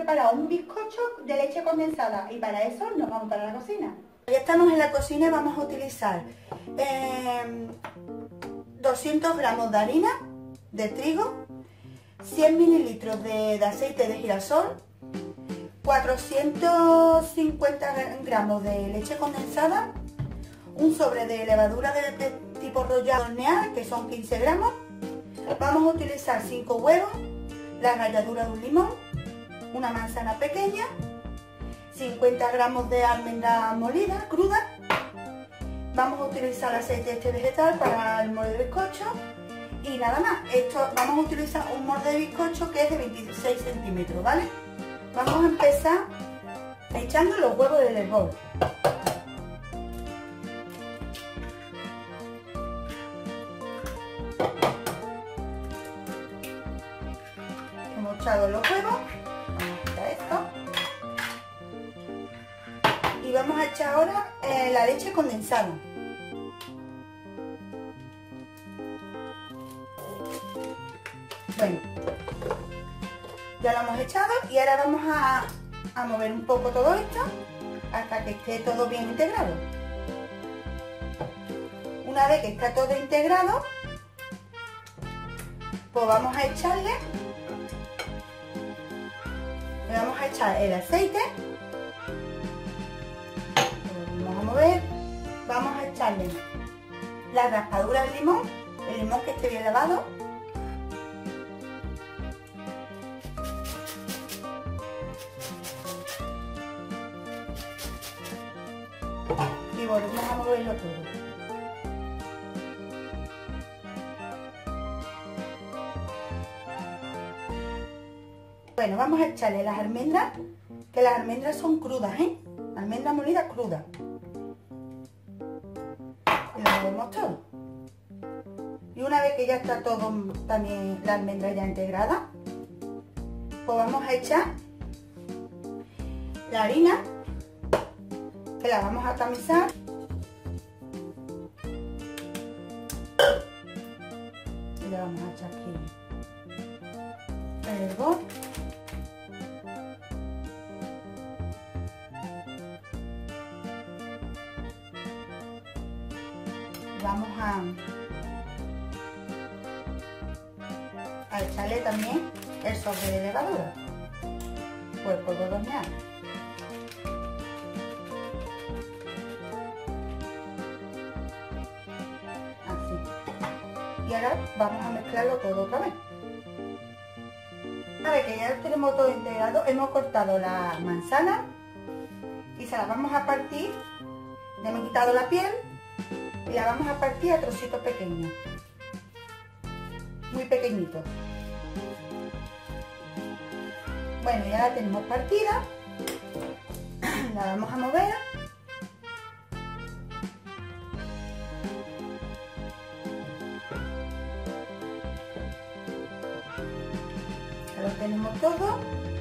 preparar un bizcocho de leche condensada y para eso nos vamos para la cocina. Ya estamos en la cocina y vamos a utilizar 200 gramos de harina de trigo, 100 mililitros de aceite de girasol, 450 gramos de leche condensada, un sobre de levadura de tipo royal hornear, que son 15 gramos. Vamos a utilizar 5 huevos, la ralladura de un limón, una manzana pequeña, 50 gramos de almendra molida, cruda. Vamos a utilizar aceite este vegetal para el molde de bizcocho. Y nada más, vamos a utilizar un molde de bizcocho que es de 26 centímetros, ¿vale? Vamos a empezar echando los huevos del hervor. Hemos echado los huevos, vamos a quitar esto. Y vamos a echar ahora la leche condensada. Bueno, ya lo hemos echado y ahora vamos a mover un poco todo esto hasta que esté todo bien integrado. Una vez que está todo integrado, pues vamos a echarle, le vamos a echar el aceite, lo vamos a mover, vamos a echarle la raspadura del limón, el limón que esté bien lavado. Y volvemos a moverlo todo. Bueno, vamos a echarle las almendras, que las almendras son crudas, almendras molidas crudas. Y lo movemos todo. Y una vez que ya está todo, también la almendra ya integrada, pues vamos a echar la harina, que la vamos a tamizar. Y le vamos a echar aquí el hervor. Vamos a echarle también el sobre de levadura o el polvo de hornear. Y ahora vamos a mezclarlo todo otra vez. Una vez que ya tenemos todo integrado, hemos cortado la manzana y se la vamos a partir. Le hemos quitado la piel y la vamos a partir a trocitos pequeños, muy pequeñitos. Bueno, ya la tenemos partida, la vamos a mover. Lo tenemos todo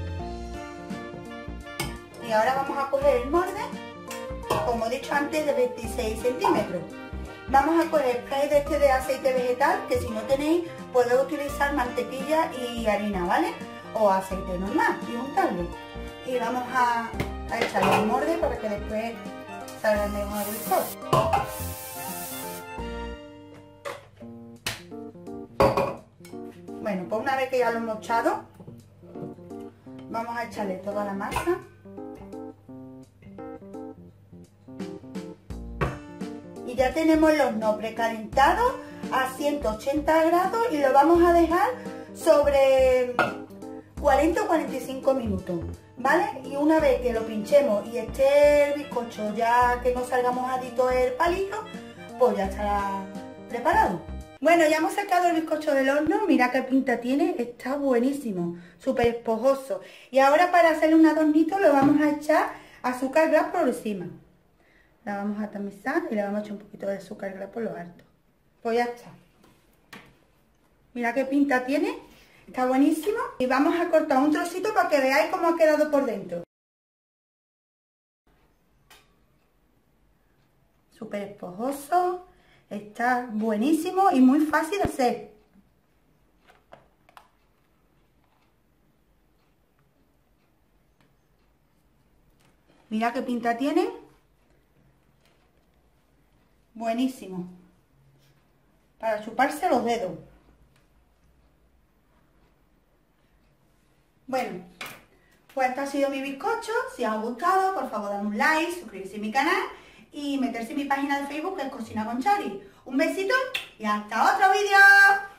y ahora vamos a coger el molde, como he dicho antes, de 26 centímetros. Vamos a coger spray de este de aceite vegetal, que si no tenéis podéis utilizar mantequilla y harina, ¿vale? O aceite normal y untarlo. Y vamos a echarle el molde para que después salga mejor el bizcocho. Bueno, pues una vez que ya lo hemos echado, vamos a echarle toda la masa. Y ya tenemos el horno precalentado a 180 grados y lo vamos a dejar sobre 40 o 45 minutos, ¿vale? Y una vez que lo pinchemos y esté el bizcocho ya que no salga mojadito el palillo, pues ya estará preparado. Bueno, ya hemos sacado el bizcocho del horno, mira qué pinta tiene, está buenísimo, súper esponjoso. Y ahora para hacerle un adornito le vamos a echar azúcar glass por encima. La vamos a tamizar y le vamos a echar un poquito de azúcar glass por lo alto. Pues ya está. Mira qué pinta tiene, está buenísimo. Y vamos a cortar un trocito para que veáis cómo ha quedado por dentro. Súper esponjoso. Está buenísimo y muy fácil de hacer. Mira qué pinta tienen. Buenísimo. Para chuparse los dedos. Bueno, pues este ha sido mi bizcocho. Si os ha gustado, por favor, dame un like, suscribirse a mi canal y meterse en mi página de Facebook, que es Cocina con Chari. Un besito y hasta otro vídeo.